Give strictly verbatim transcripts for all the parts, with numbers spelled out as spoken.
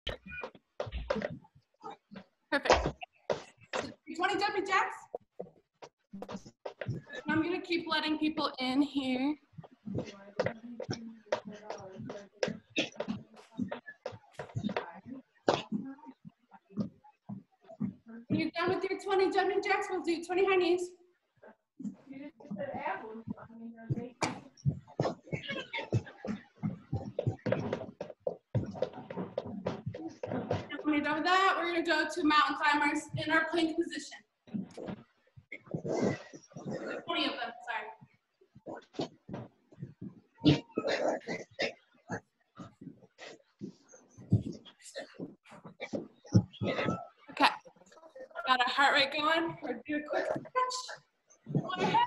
Perfect. So twenty jumping jacks. And I'm gonna keep letting people in here. When you're done with your twenty jumping jacks, we'll do twenty high knees. When you're done with that, we're gonna go to mountain climbers in our plank position. twenty of them, sorry. Okay, got our heart rate going. We're gonna do a quick stretch on your head.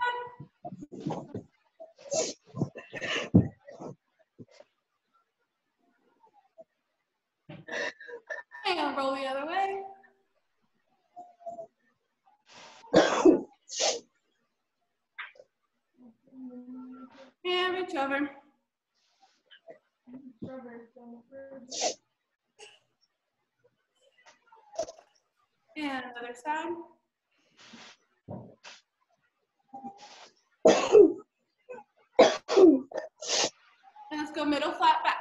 And roll the other way. And reach over. And other side. And let's go middle flat back.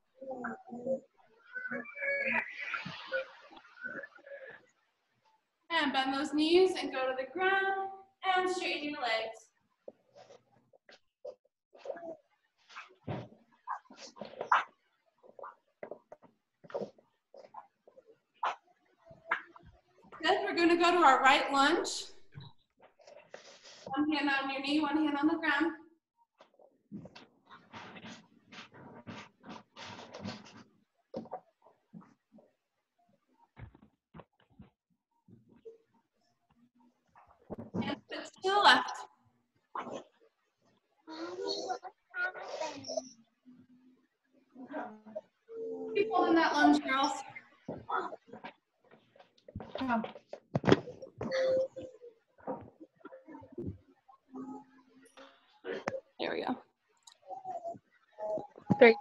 And bend those knees and go to the ground and straighten your legs. Then we're going to go to our right lunge. One hand on your knee, one hand on the ground. And switch to the left. Keep holding that lunge, girls. There we go. Three.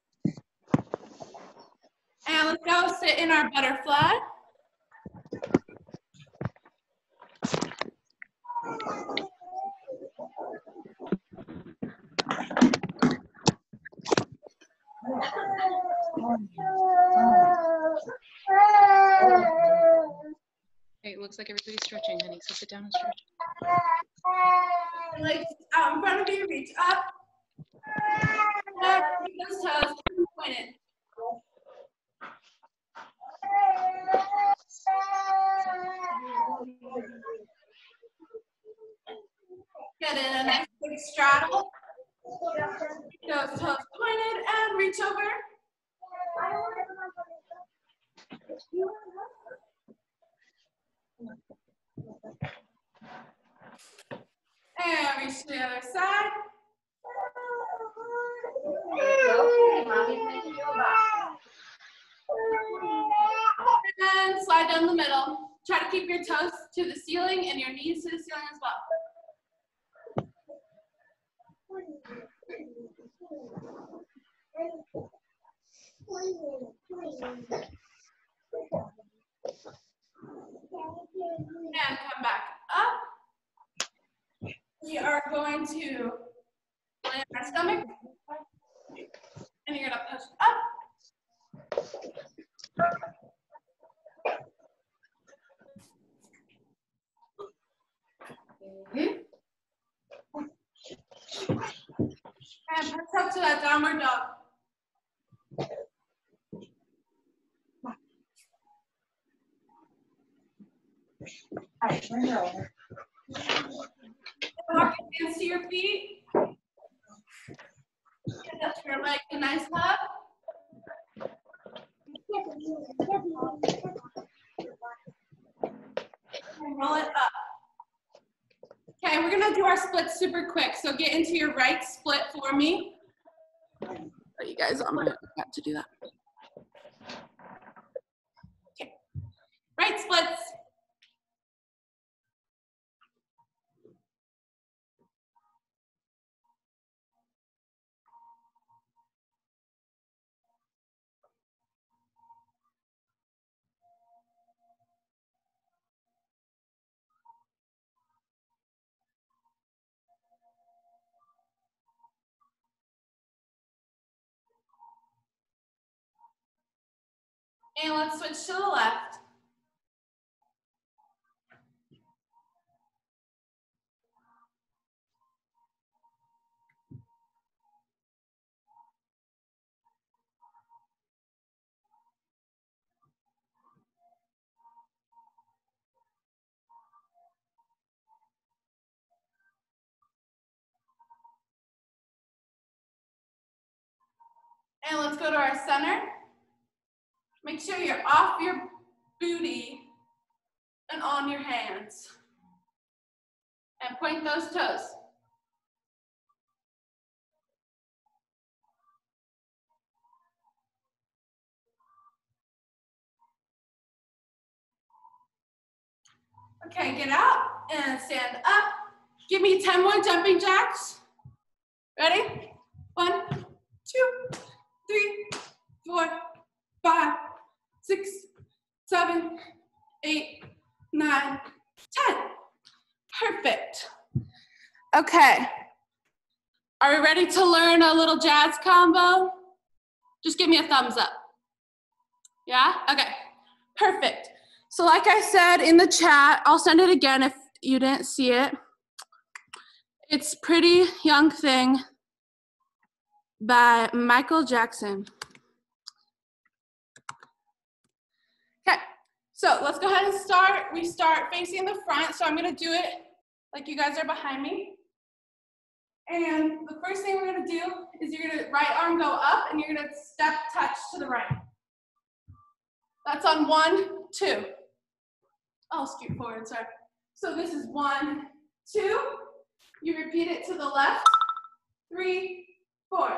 And let's go sit in our butterfly. Okay, it looks like everybody's stretching, honey, so sit down and stretch. Legs out in front of you, reach up. Up, keep those toes pointed. Get in a nice big straddle. Keep those toes pointed and reach over. And reach to the other side. And slide down the middle. Try to keep your toes to the ceiling and your knees to the ceiling as well. And come back up. We are going to lay on our stomach. And you're gonna push up. Mm-hmm. And press up to that downward dog. All right, turn it over. Walk your hands to your feet. And up to your leg, a nice hug. And roll it up. Okay, we're gonna do our split super quick. So get into your right split for me. Oh, you guys, I'm gonna have to do that. Okay, right splits. And let's switch to the left. And let's go to our center. Make sure you're off your booty and on your hands. And point those toes. Okay, get out and stand up. Give me ten more jumping jacks. Ready? One, two, three, four, five, six, seven, eight, nine, ten. Perfect. Okay. Are we ready to learn a little jazz combo? Just give me a thumbs up. Yeah? Okay. Perfect. So like I said in the chat, I'll send it again if you didn't see it. It's Pretty Young Thing by Michael Jackson. Okay, so let's go ahead and start. We start facing the front, so I'm gonna do it like you guys are behind me. And the first thing we're gonna do is you're gonna right arm go up and you're gonna step touch to the right. That's on one, two. I'll scoot forward, sorry. So this is one, two. You repeat it to the left, three, four.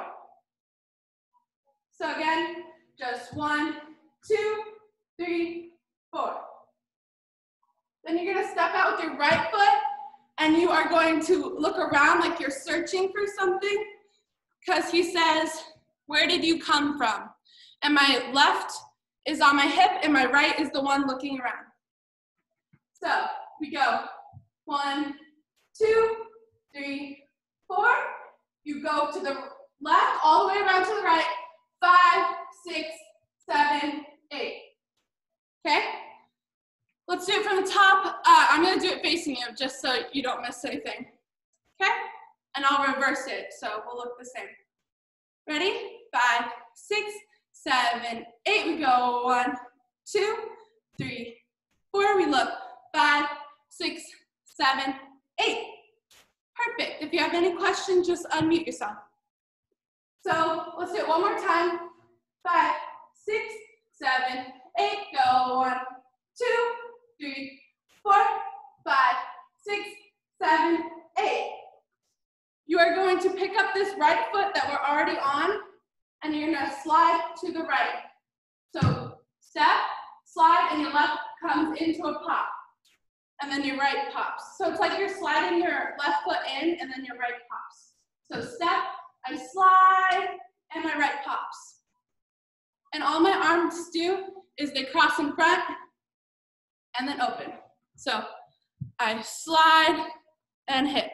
So again, just one, two, three, four. Then you're gonna step out with your right foot and you are going to look around like you're searching for something because he says, where did you come from? And my left is on my hip and my right is the one looking around. So we go one, two, three, four. You go to the left, all the way around to the right, five, six, seven, eight. Okay? Let's do it from the top. Uh, I'm gonna do it facing you just so you don't miss anything. Okay? And I'll reverse it so we'll look the same. Ready? Five, six, seven, eight. We go one, two, three, four. We look five, six, seven, eight. Perfect. If you have any questions, just unmute yourself. So let's do it one more time. Five, six, seven, eight. Go one, two, three, four, five, six, seven, eight. You are going to pick up this right foot that we're already on, and you're gonna slide to the right. So step, slide, and your left comes into a pop. And then your right pops. So it's like you're sliding your left foot in and then your right pops. So step, I slide, and my right pops. And all my arms do is they cross in front and then open. So I slide and hit.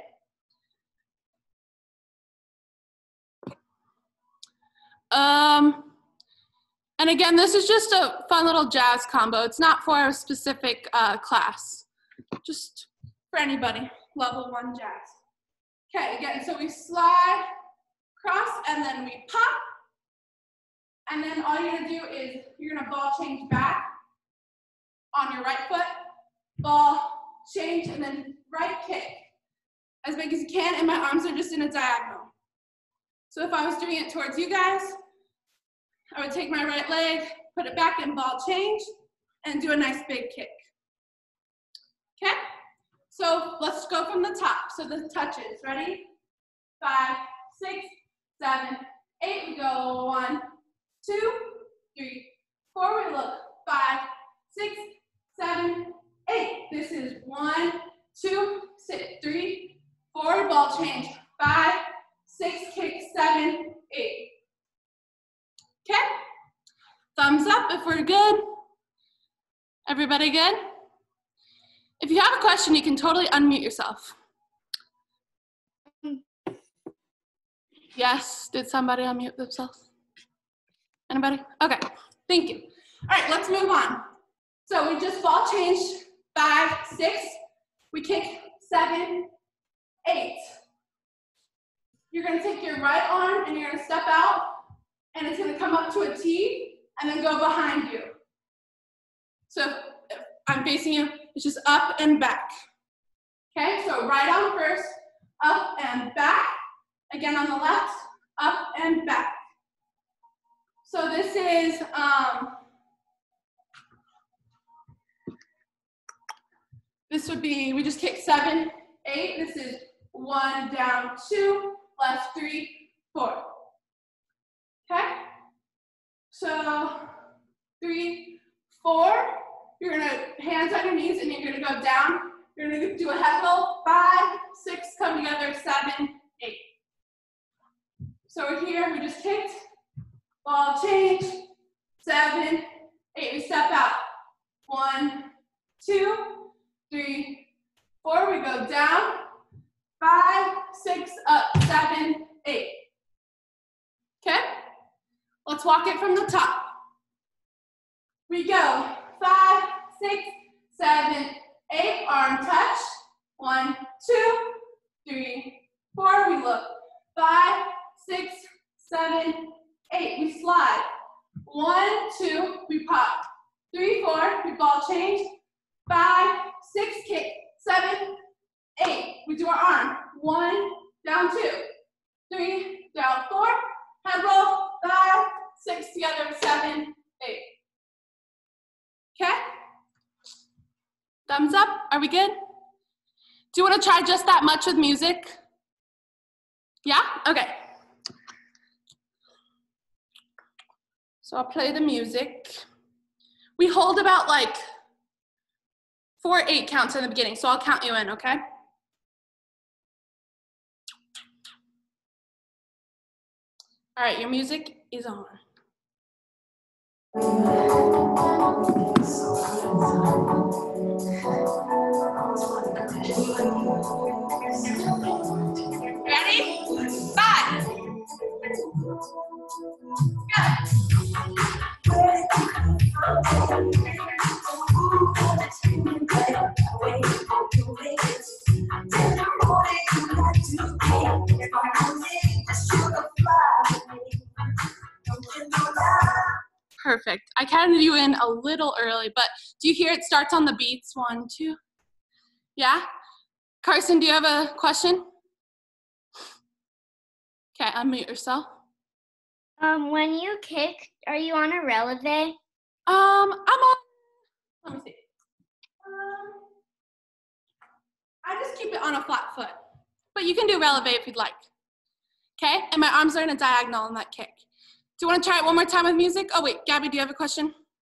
Um, and again, this is just a fun little jazz combo. It's not for a specific uh, class. Just for anybody, level one jazz. Okay, again, so we slide, cross, and then we pop. And then all you're gonna do is you're gonna ball change back on your right foot, ball, change, and then right kick. As big as you can, and my arms are just in a diagonal. So if I was doing it towards you guys, I would take my right leg, put it back in ball change, and do a nice big kick. Okay, so let's go from the top. So the touches, ready? Five, six, seven, eight. We go one, two, three, four. We look five, six, seven, eight. This is one, two, six, three, four. Ball change. Five, six, kick, seven, eight. Okay, thumbs up if we're good. Everybody good? If you have a question, you can totally unmute yourself. Yes, did somebody unmute themselves? Anybody? Okay, thank you. All right, let's move on. So we just ball changed five, six. We kick seven, eight. You're gonna take your right arm and you're gonna step out and it's gonna come up to a T and then go behind you. So if I'm facing you, it's just up and back. Okay, so right arm first, up and back. Again on the left, up and back. So this is, um, this would be, we just kick seven, eight. This is one, down, two, left, three, four. Okay? So three, four. You're gonna, hands on your knees and you're gonna go down. You're gonna do a head roll, five, six, come together, seven, eight. So we're here, we just kicked, ball change, seven, eight. We step out. One, two, three, four. We go down. Five, six, up, seven, eight. Okay? Let's walk it from the top. We go. Five, six, seven, eight. Arm touch. One, two, three, four. We look. Five, six, seven, eight. We slide. One, two, we pop. Three, four, we ball change. Five, six, kick. Seven, eight. We do our arm. One, down two. Three, down four. Head roll. Five, six, together. Seven, eight. Okay? Thumbs up. Are we good? Do you want to try just that much with music? Yeah? Okay. So I'll play the music. We hold about like four, eight counts in the beginning, so I'll count you in, okay? All right, your music is on. Ready? Five. Perfect. I counted you in a little early, but do you hear it starts on the beats? One, two. Yeah? Carson, do you have a question? Okay, unmute yourself. Um, when you kick, are you on a releve? Um, I'm on, let me see. Um, I just keep it on a flat foot, but you can do releve if you'd like. Okay, and my arms are in a diagonal on that kick. Do you want to try it one more time with music? Oh wait, Gabby, do you have a question?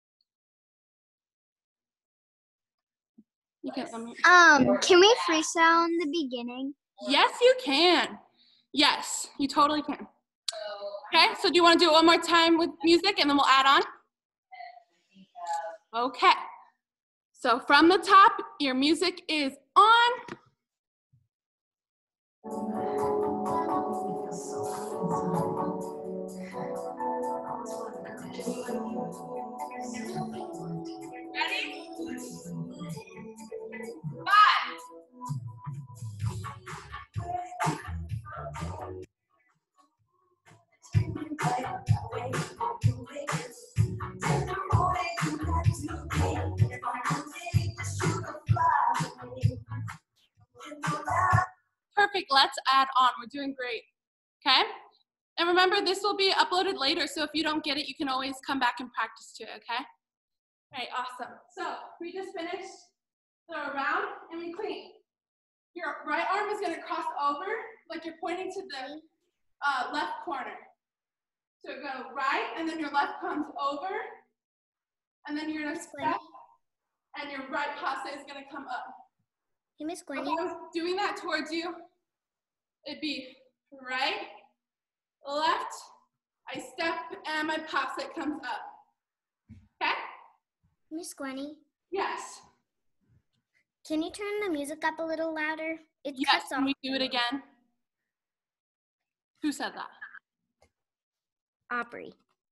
You can unmute. Um, can we freestyle in the beginning? Yes, you can. Yes, you totally can. Okay, so do you want to do it one more time with music and then we'll add on? Okay. So from the top, your music is on. Ready? Five. Perfect, let's add on. We're doing great, okay? And remember, this will be uploaded later, so if you don't get it, you can always come back and practice to it, okay? All right, awesome. So we just finished the round and we clean. Your right arm is gonna cross over, like you're pointing to the uh, left corner. So go right, and then your left comes over, and then you're gonna step, and your right passe is gonna come up. Hey, Miss If Gweny. I was doing that towards you, it'd be right, left, I step, and my passe comes up. Okay? Miss Gweny, Yes. can you turn the music up a little louder? It Yes, cuts can off. we do it again? Who said that? Aubrey.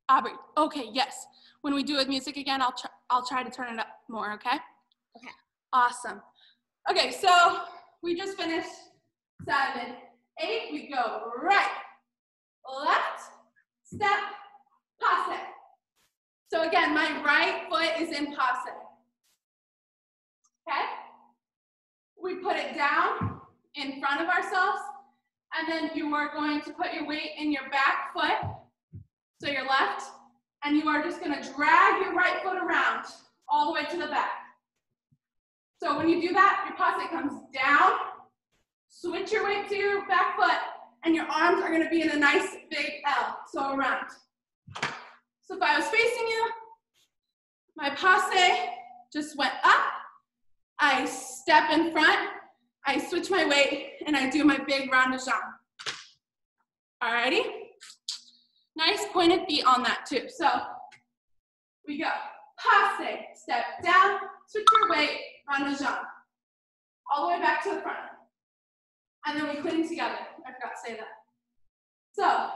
Aubrey, okay, yes. When we do it with music again, I'll, try, I'll try to turn it up more, okay? Okay. Awesome. Okay, so we just finished seven, eight. We go right, left, step, passe. So again, my right foot is in passe. Okay? We put it down in front of ourselves, and then you are going to put your weight in your back foot, so your left, and you are just gonna drag your right foot around all the way to the back. So when you do that, your passe comes down, switch your weight to your back foot, and your arms are gonna be in a nice big L, so around. So if I was facing you, my passe just went up, I step in front, I switch my weight, and I do my big rond de jambe. Alrighty? Nice pointed feet on that too. So we go, passe, step down, switch your weight, rond de jambe. All the way back to the front. And then we clean together. I forgot to say that. So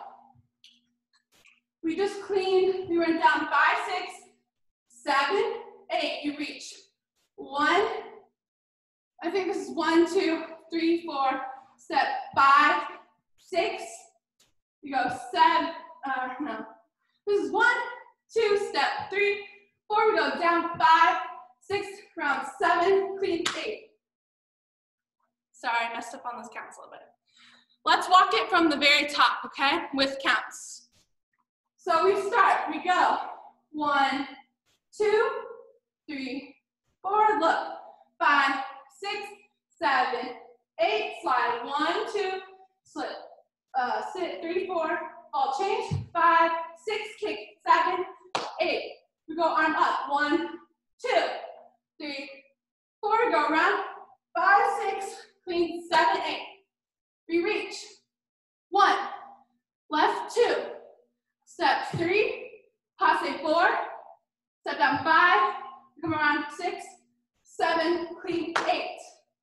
we just cleaned, we went down five, six, seven, eight. You reach one, I think this is one, two, three, four, step five, six, you go seven, uh, no. This is one, two, step three, four, we go down five, six, round seven, clean eight. Sorry, I messed up on those counts a little bit. Let's walk it from the very top, okay, with counts. So we start, we go, one, two, three, four, look, five, six, seven, eight, slide, one, two, slip, uh, sit, three, four, all change, five, six, kick, seven, eight. We go arm up, one, two, three, four, go around, five, six, clean, seven, eight. We reach, one, left, two, step three, passe four, step down five, come around six, seven, clean eight.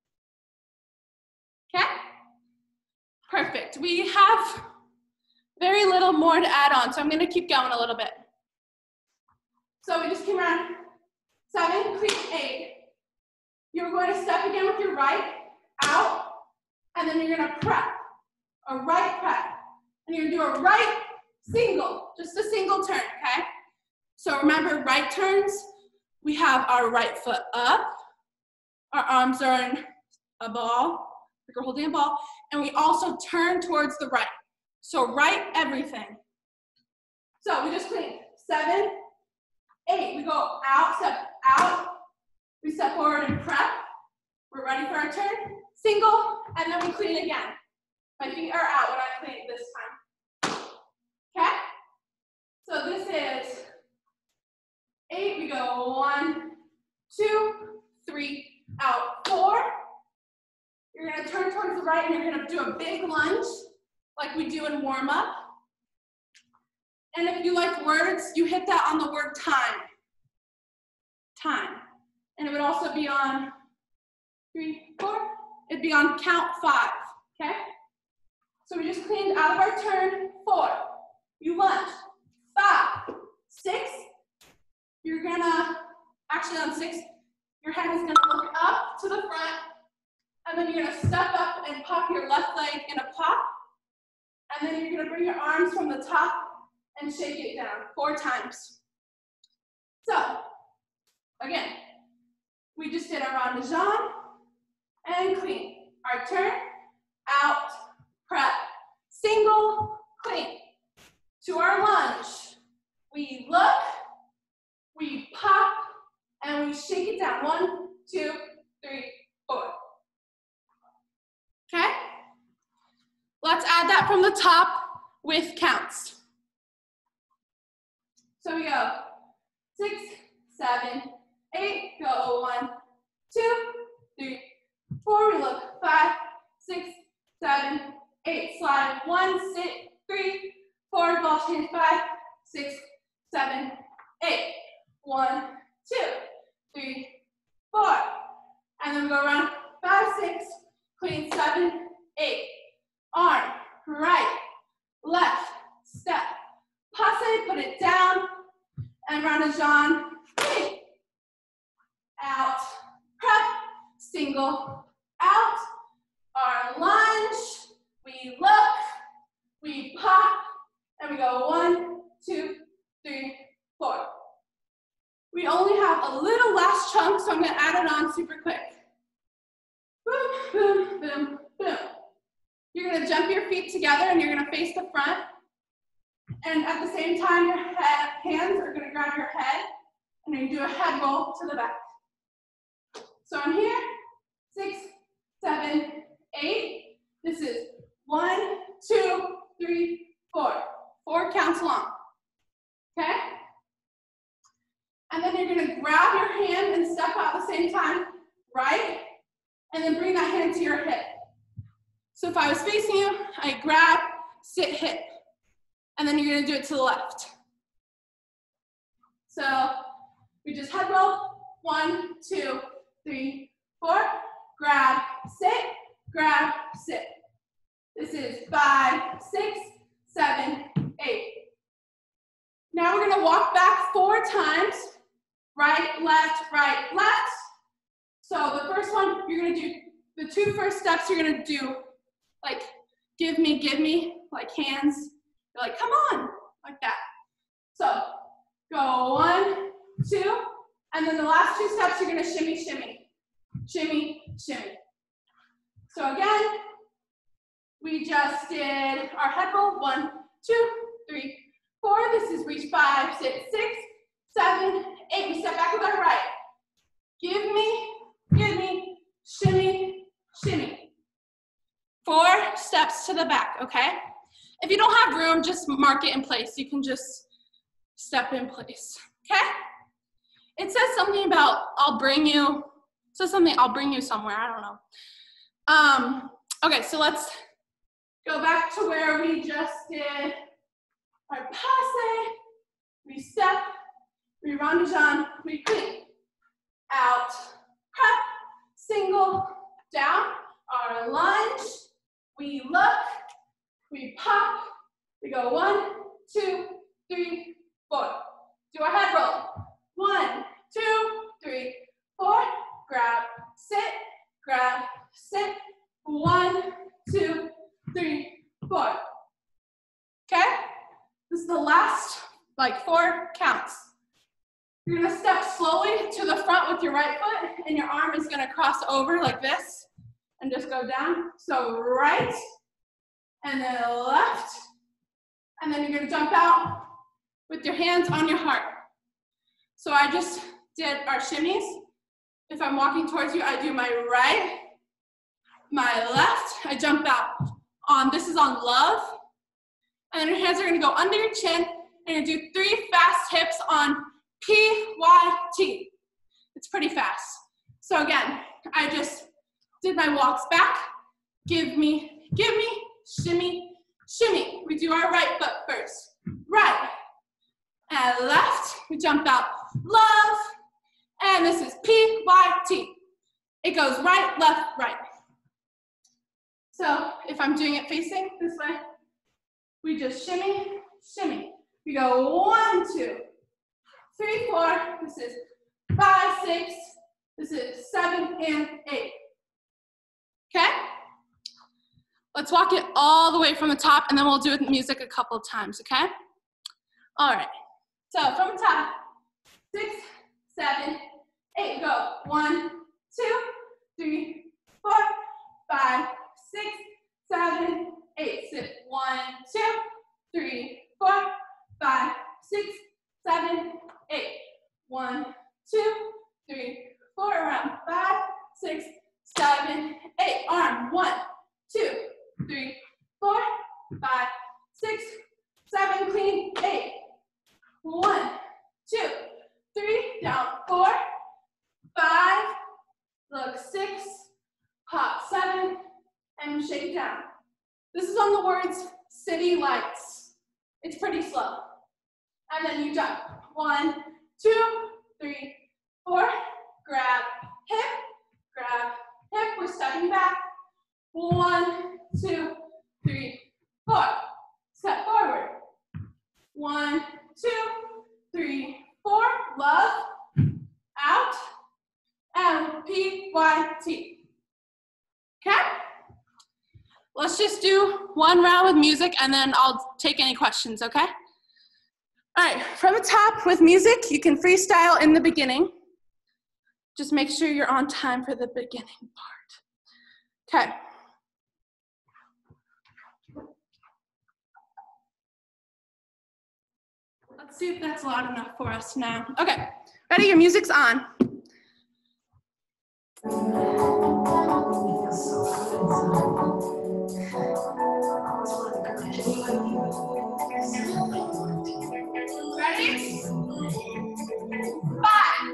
Okay? Perfect. We have very little more to add on, so I'm going to keep going a little bit. So we just came around seven, clean eight. You're going to step again with your right, out, and then you're going to prep, a right prep. And you're going to do a right single, just a single turn, okay? So remember, right turns, we have our right foot up, our arms are in a ball, like we're holding a ball, and we also turn towards the right. So right everything. So we just clean seven, eight. We go out, step out, we step forward and prep. We're ready for our turn, single, and then we clean again. My feet are out when I clean this time. Okay? So this is eight. We go one, two, three, out, four. You're going to turn towards the right and you're going to do a big lunge like we do in warm up. And if you like words, you hit that on the word time. Time. And it would also be on three, four. It'd be on count five, okay? So we just cleaned out of our turn, four. You lunge, five, six. You're gonna, actually on six, your head is gonna look up to the front, and then you're gonna step up and pop your left leg in a pop, and then you're gonna bring your arms from the top and shake it down four times. So, again, we just did our rond de jambe and clean. Our turn, out, prep, single, clean. To our lunge, we look, we pop, and we shake it down. One, two, three, four. Okay? Let's add that from the top with counts. So we go six, seven, eight, go one, two, three, four, we look, five, six, seven, eight, slide, one, sit, three, four, ball change, five, six, seven, eight, one, two, three, four, and then we go around, five, six, clean, seven, eight, arm, right, left, step, passe, put it down, out, prep, single, out, arm lunge, we look, we pop, and we go one, two, three, four. We only have a little last chunk, so I'm gonna add it on super quick. Boom, boom, boom, boom. You're gonna jump your feet together and you're gonna face the front. And at the same time, your head, hands are gonna grab your head and then you do a head roll to the back. So I'm here, six, seven, eight. This is one, two, three, four. Four counts long, okay? And then you're gonna grab your hand and step out at the same time, right? And then bring that hand to your hip. So if I was facing you, I grab, sit, hip. And then you're gonna do it to the left. So we just head roll, one, two, three, four, grab, sit, grab, sit. This is five, six, seven, eight. Now we're gonna walk back four times, right, left, right, left. So the first one, you're gonna do, the two first steps you're gonna do, like, give me, give me, like hands. You're like, come on, like that. So go one, two, and then the last two steps, you're gonna shimmy, shimmy, shimmy, shimmy. So again, we just did our head roll, one, two, three, four. This is reach five, six, six, seven, eight. We step back with our right. Give me, give me, shimmy, shimmy. Four steps to the back, okay? If you don't have room, just mark it in place. You can just step in place, okay? It says something about, I'll bring you, it says something, I'll bring you somewhere, I don't know. Um, okay, so let's go back to where we just did our passe. We step, we ronde-jean, we clean. Out, prep, single, down, our lunge, we look, we pop, we go one, two, three, four. Do our head roll. One, two, three, four. Grab, sit, grab, sit. One, two, three, four. Okay? This is the last, like, four counts. You're gonna step slowly to the front with your right foot, and your arm is gonna cross over like this, and just go down. So right, and then left, and then you're gonna jump out with your hands on your heart. So I just did our shimmies. If I'm walking towards you, I do my right, my left, I jump out. On, this is on love, and then your hands are gonna go under your chin, and you're gonna do three fast hips on P Y T. It's pretty fast. So again, I just did my walks back, give me, give me, shimmy, shimmy. We do our right foot first. Right, and left, we jump out, love, and this is P Y T. It goes right, left, right. So if I'm doing it facing this way, we just shimmy, shimmy. We go one, two, three, four. This is five, six. This is seven and eight. Okay? Let's walk it all the way from the top, and then we'll do it with music a couple of times, okay? All right. So from the top, six, seven, eight. Go. One, two, three, four, five, six, seven, eight. Sit. One, two, three, four, five, six, seven, eight. One, two, three, four. Around five, six, seven, eight. Arm. One, two, three, four, five, six, seven. Clean. Eight. One, two, three. Down. Four, five. Look. Six. Hop. Seven. And shake down. This is on the words city lights. It's pretty slow. And then you jump. One, two, three, four. Grab, hip, grab, hip. We're stepping back. One, two, three, four. Step forward. One, two, three, four. Love. Out. G Y T. Okay? Let's just do one round with music and then I'll take any questions, okay? All right, from the top with music, you can freestyle in the beginning. Just make sure you're on time for the beginning part. Okay. Let's see if that's loud enough for us now. Okay, ready? Your music's on. Ready? Five.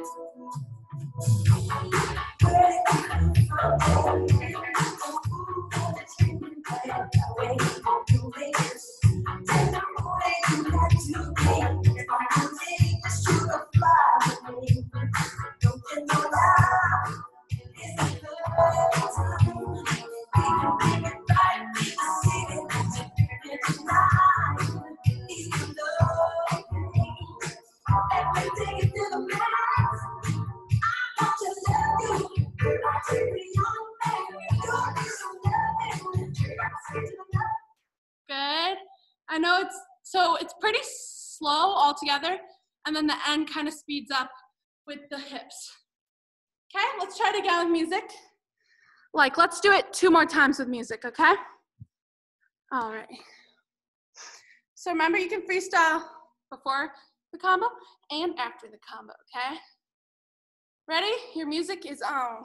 Good. I know it's, so it's pretty slow altogether, and then the end kind of speeds up with the hips. Okay, let's try it again with music. Like, let's do it two more times with music, okay? All right. So remember, you can freestyle before the combo and after the combo, okay? Ready? Your music is on.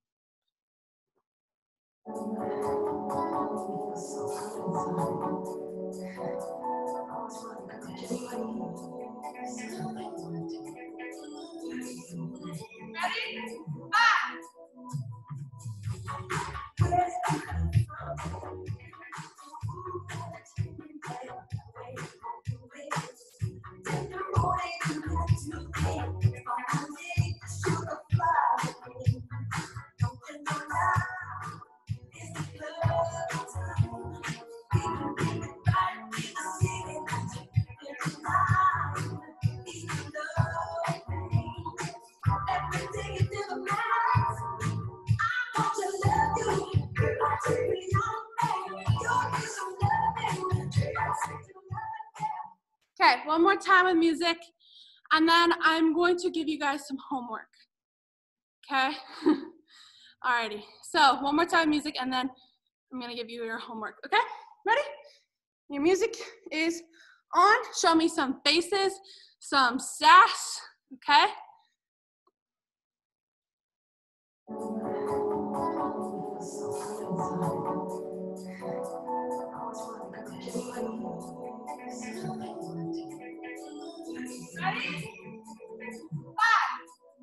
Ready? Five. Okay, one more time with music, and then I'm going to give you guys some homework. Okay? Alrighty, so one more time with music, and then I'm gonna give you your homework, okay? Ready? Your music is on. Show me some faces, some sass, okay? Ready? Five.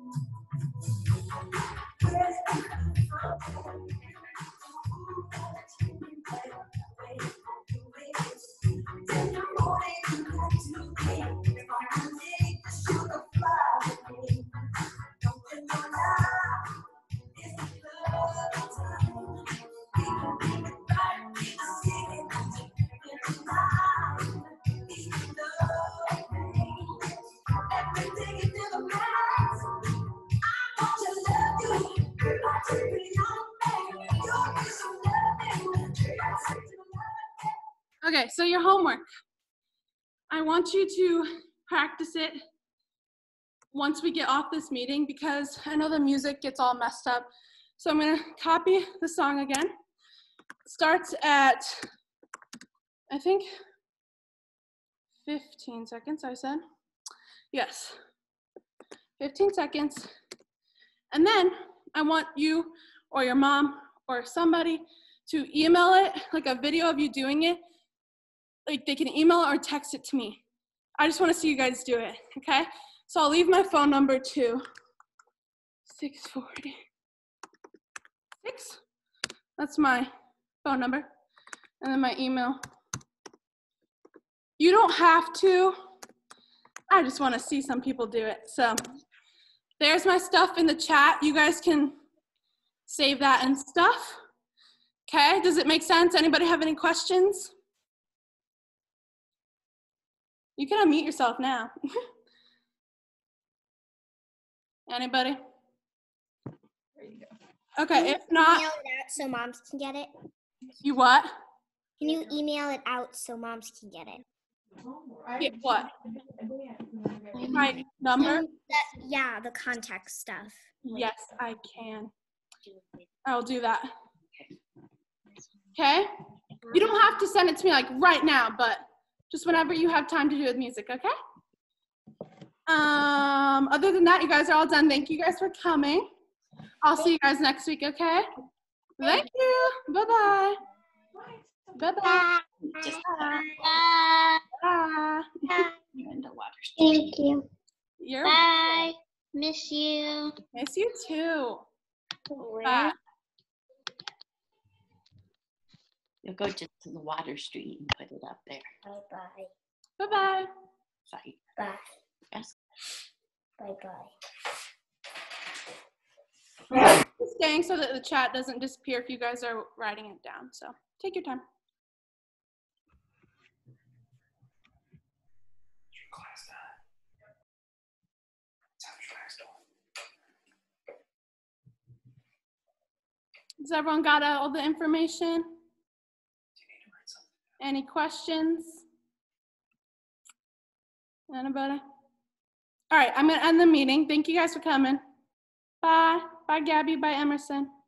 Okay, so your homework. I want you to practice it once we get off this meeting because I know the music gets all messed up. So I'm gonna copy the song again. It starts at, I think, fifteen seconds, I said. Yes, fifteen seconds. And then I want you or your mom or somebody to email it, like a video of you doing it. Like they can email it or text it to me. I just want to see you guys do it, okay? So I'll leave my phone number to six forty. Six? That's my phone number. And then my email. You don't have to. I just want to see some people do it. So there's my stuff in the chat. You guys can save that and stuff. Okay, does it make sense? Anybody have any questions? You can unmute yourself now. Anybody? There you go. Okay, if not, email it out so moms can get it? you what? Can you email it out so moms can get it? Get what? My number? Um, that- yeah, the contact stuff. Yes, I can. I'll do that. Okay? You don't have to send it to me like right now, but just whenever you have time to do with music, okay? Um, other than that, you guys are all done. Thank you guys for coming. I'll see you guys next week, okay? Thank you. Bye-bye. Bye-bye. Bye. Bye. You're in the water. Thank you. You're Bye. Miss you. Miss you too. Bye. You'll go just to the water street and put it up there. Bye-bye. Bye-bye. Site. Bye. Yes. Bye-bye. Staying so that the chat doesn't disappear if you guys are writing it down. So take your time. Has everyone got all the information? Any questions? Anybody? All right, I'm gonna end the meeting. Thank you guys for coming. Bye. Bye, Gabby. Bye, Emerson.